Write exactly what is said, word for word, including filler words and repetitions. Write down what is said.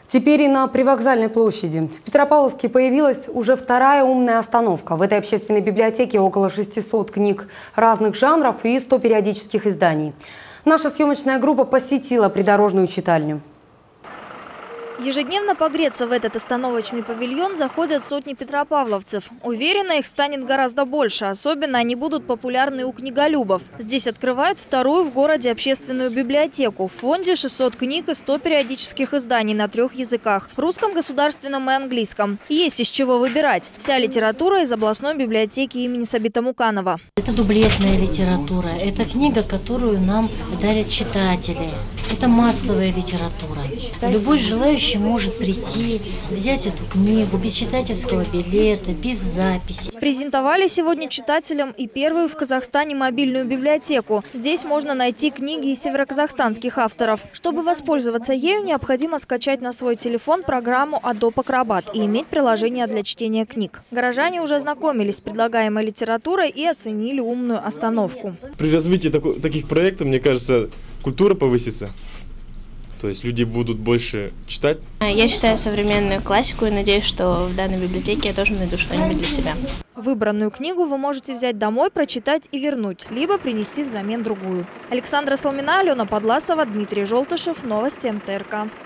Теперь и на Привокзальной площади. В Петропавловске появилась уже вторая умная остановка. В этой общественной библиотеке около шестисот книг разных жанров и ста периодических изданий. Наша съемочная группа посетила придорожную читальню. Ежедневно погреться в этот остановочный павильон заходят сотни петропавловцев. Уверена, их станет гораздо больше. Особенно они будут популярны у книголюбов. Здесь открывают вторую в городе общественную библиотеку. В фонде шестьсот книг и сто периодических изданий на трех языках – русском, государственном и английском. Есть из чего выбирать. Вся литература из областной библиотеки имени Сабита Муканова. Это дублетная литература. Это книга, которую нам дарят читатели. Это массовая литература. Любой желающий может прийти, взять эту книгу без читательского билета, без записи. Презентовали сегодня читателям и первую в Казахстане мобильную библиотеку. Здесь можно найти книги и североказахстанских авторов. Чтобы воспользоваться ею, необходимо скачать на свой телефон программу Adobe Acrobat и иметь приложение для чтения книг. Горожане уже ознакомились с предлагаемой литературой и оценили умную остановку. При развитии такой, таких проектов, мне кажется, культура повысится. То есть люди будут больше читать. Я читаю современную классику и надеюсь, что в данной библиотеке я тоже найду что-нибудь для себя. Выбранную книгу вы можете взять домой, прочитать и вернуть, либо принести взамен другую. Александра Салмина, Алена Подласова, Дмитрий Желтышев. Новости эм тэ эр ка.